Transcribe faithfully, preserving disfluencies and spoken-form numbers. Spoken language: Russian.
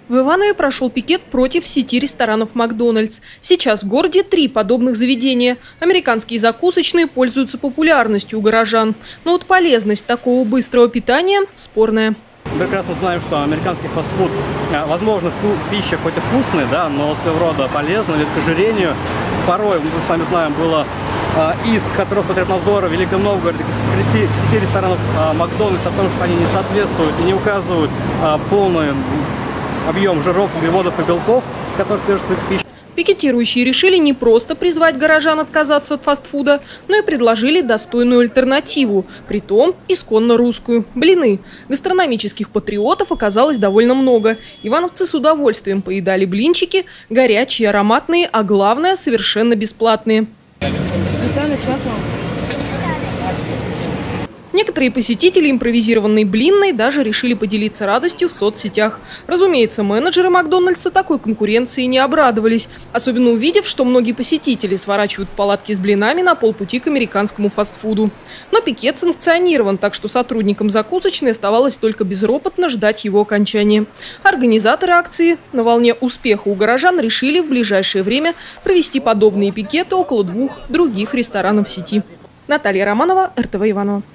В Иванове прошел пикет против сети ресторанов «Макдональдс». Сейчас в городе три подобных заведения. Американские закусочные пользуются популярностью у горожан. Но вот полезность такого быстрого питания спорная. Мы прекрасно знаем, что американский фастфуд, возможно, пища хоть и вкусная, да, но своего рода полезна, ведь к ожирению. Порой, мы с вами знаем, было иск от Роспотребнадзора в Великом Новгороде к сети ресторанов «Макдональдс» о том, что они не соответствуют и не указывают полный объем жиров, углеводов и белков, которые содержатся в пище. Пикетирующие решили не просто призвать горожан отказаться от фастфуда, но и предложили достойную альтернативу, притом исконно русскую – блины. Гастрономических патриотов оказалось довольно много. Ивановцы с удовольствием поедали блинчики, горячие, ароматные, а главное – совершенно бесплатные. Сметана с маслом. Некоторые посетители импровизированной блинной даже решили поделиться радостью в соцсетях. Разумеется, менеджеры «Макдональдса» такой конкуренции не обрадовались, особенно увидев, что многие посетители сворачивают палатки с блинами на полпути к американскому фастфуду. Но пикет санкционирован, так что сотрудникам закусочной оставалось только безропотно ждать его окончания. Организаторы акции на волне успеха у горожан решили в ближайшее время провести подобные пикеты около двух других ресторанов сети. Наталья Романова, эр тэ вэ Иваново.